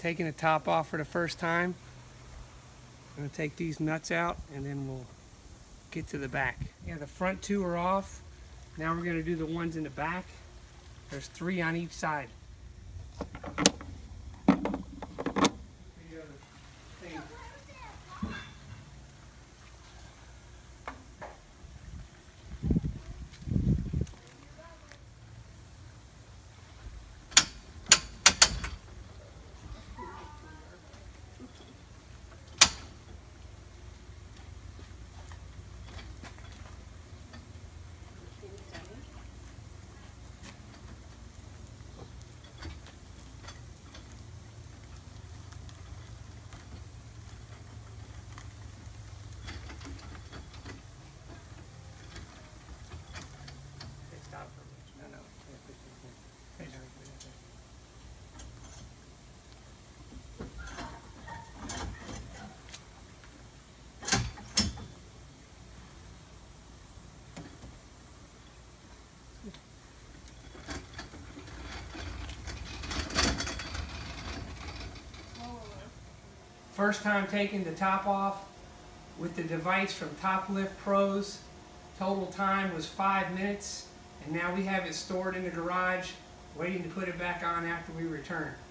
taking the top off for the first time. I'm going to take these nuts out and then we'll get to the back. Yeah, the front two are off. Now we're going to do the ones in the back. There's 3 on each side. First time taking the top off with the device from Toplift Pros. Total time was 5 minutes, and now we have it stored in the garage, waiting to put it back on after we return.